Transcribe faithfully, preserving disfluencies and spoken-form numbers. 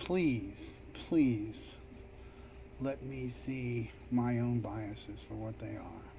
please, please let me see my own biases for what they are.